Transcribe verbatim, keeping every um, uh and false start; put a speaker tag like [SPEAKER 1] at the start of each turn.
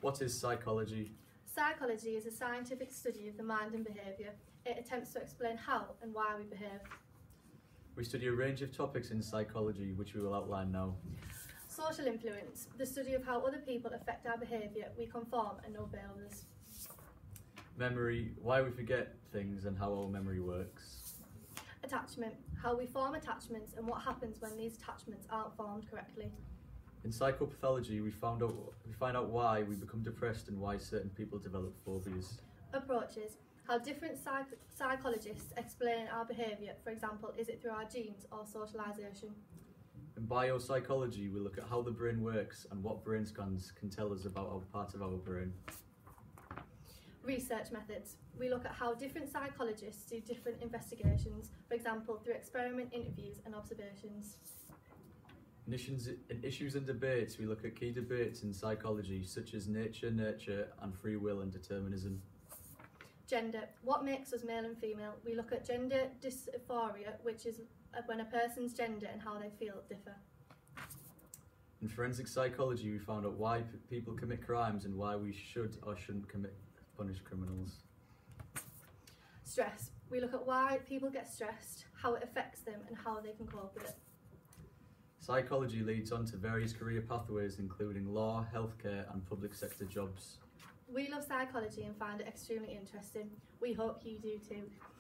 [SPEAKER 1] What is psychology?
[SPEAKER 2] Psychology is a scientific study of the mind and behaviour. It attempts to explain how and why we behave.
[SPEAKER 1] We study a range of topics in psychology, which we will outline now.
[SPEAKER 2] Social influence, the study of how other people affect our behaviour, we conform and obey others.
[SPEAKER 1] Memory, why we forget things and how our memory works.
[SPEAKER 2] Attachment, how we form attachments and what happens when these attachments aren't formed correctly.
[SPEAKER 1] In psychopathology, we found out we find out why we become depressed and why certain people develop phobias.
[SPEAKER 2] Approaches, how different psych psychologists explain our behaviour. For example, is it through our genes or socialisation?
[SPEAKER 1] In biopsychology, we look at how the brain works and what brain scans can tell us about our part of our brain.
[SPEAKER 2] Research methods. We look at how different psychologists do different investigations, for example, through experiment interviews and observations.
[SPEAKER 1] In issues, in issues and debates, we look at key debates in psychology, such as nature, nurture, and free will and determinism.
[SPEAKER 2] Gender. What makes us male and female? We look at gender dysphoria, which is when a person's gender and how they feel differ.
[SPEAKER 1] In forensic psychology, we found out why p people commit crimes and why we should or shouldn't commit punish criminals.
[SPEAKER 2] Stress. We look at why people get stressed, how it affects them, and how they can cope with it.
[SPEAKER 1] Psychology leads on to various career pathways, including law, healthcare, and public sector jobs.
[SPEAKER 2] We love psychology and find it extremely interesting. We hope you do too.